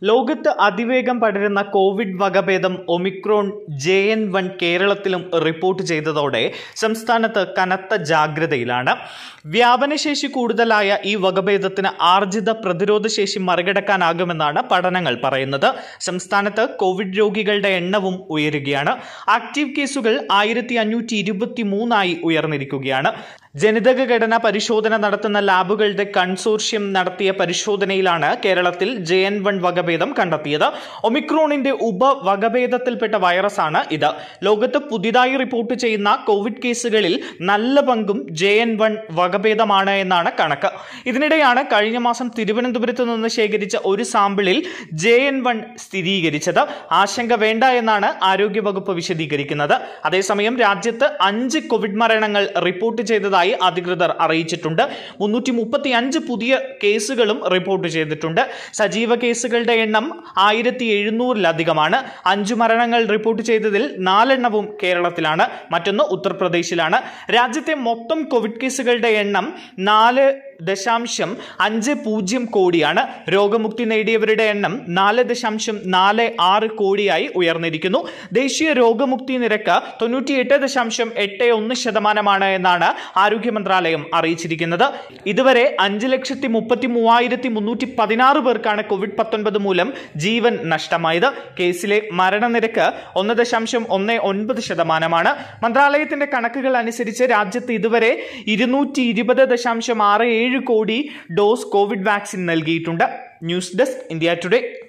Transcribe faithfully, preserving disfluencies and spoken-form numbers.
ലോകത്ത് അതിവേഗം പടരുന്ന കോവിഡ് വകഭേദം ഒമിക്രോൺ ജെ എൻ വൺ കേരളത്തിലും റിപ്പോർട്ട് ചെയ്തതോടെ സംസ്ഥാനത്ത് കനത്ത ജാഗ്രതയിലാണ്. വ്യാപനശേഷി കൂടുതലായ ഈ വകഭേദത്തിന് ആർജിത പ്രതിരോധ ശേഷി മറികടക്കാനാകുമെന്നാണ് പഠനങ്ങൾ പറയുന്നത്. സംസ്ഥാനത്ത് കോവിഡ് രോഗികളുടെ എണ്ണവും ഉയരുകയാണ്. ആക്റ്റീവ് കേസുകൾ ആയിരത്തി അഞ്ഞൂറ്റി ഇരുപത്തി മൂന്നായി ഉയർന്നിരിക്കുകയാണ്. ജനിതക ഘടന പരിശോധന നടത്തുന്ന ലാബുകളുടെ കൺസോർഷ്യം നടത്തിയ പരിശോധനയിലാണ് കേരളത്തിൽ ജെ എൻ വൺ വകഭേദം കണ്ടെത്തിയത്. ഒമിക്രോണിന്റെ ഉപവകഭേദത്തിൽപ്പെട്ട വൈറസാണ് ഇത്. ലോകത്ത് പുതിയതായി റിപ്പോർട്ട് ചെയ്യുന്ന കോവിഡ് കേസുകളിൽ നല്ല പങ്കും ജെ എൻ വൺ വകഭേദമാണ് എന്നാണ് കണക്ക്. ഇതിനിടെയാണ് കഴിഞ്ഞ മാസം തിരുവനന്തപുരത്ത് നിന്ന് ശേഖരിച്ച ഒരു സാമ്പിളിൽ ജെ എൻ വൺ സ്ഥിരീകരിച്ചത്. ആശങ്ക വേണ്ട എന്നാണ് ആരോഗ്യവകുപ്പ് വിശദീകരിക്കുന്നത്. അതേസമയം രാജ്യത്ത് അഞ്ച് കോവിഡ് മരണങ്ങൾ റിപ്പോർട്ട് ചെയ്തതായി അധികൃതർ അറിയിച്ചിട്ടുണ്ട്. മുന്നൂറ്റി മുപ്പത്തി അഞ്ച് പുതിയ കേസുകളും റിപ്പോർട്ട് ചെയ്തിട്ടുണ്ട്. സജീവ കേസുകളുടെ എണ്ണം ആയിരത്തി എഴുന്നൂറിലധികമാണ്. അഞ്ചു മരണങ്ങൾ റിപ്പോർട്ട് ചെയ്തതിൽ നാലെണ്ണവും കേരളത്തിലാണ്, മറ്റൊന്ന് ഉത്തർപ്രദേശിലാണ്. രാജ്യത്തെ മൊത്തം കോവിഡ് കേസുകളുടെ എണ്ണം നാല് ദശാംശം അഞ്ച് പൂജ്യം കോടിയാണ്. രോഗമുക്തി നേടിയവരുടെ എണ്ണം നാല് ദശാംശം നാല് ആറ് കോടിയായി ഉയർന്നിരിക്കുന്നു. ദേശീയ രോഗമുക്തി നിരക്ക് തൊണ്ണൂറ്റിയെട്ട് ദശാംശം എട്ട് ഒന്ന് ശതമാനമാണ് എന്നാണ് ആരോഗ്യ മന്ത്രാലയം അറിയിച്ചിരിക്കുന്നത്. ഇതുവരെ അഞ്ച് ലക്ഷത്തി മുപ്പത്തി മൂവായിരത്തി മുന്നൂറ്റി പതിനാറ് പേർക്കാണ് കോവിഡ് പത്തൊൻപത് മൂലം ജീവൻ നഷ്ടമായത്. കേസിലെ മരണനിരക്ക് ഒന്ന് ദശാംശം ഒന്ന് ഒൻപത് ശതമാനമാണ്. മന്ത്രാലയത്തിന്റെ കണക്കുകൾ അനുസരിച്ച് രാജ്യത്ത് ഇതുവരെ ഇരുന്നൂറ്റി ഇരുപത് ദശാംശം ആറ് ഏഴ് കോടി ഡോസ് കോവിഡ് വാക്സിൻ നൽകിയിട്ടുണ്ട്. News desk India today.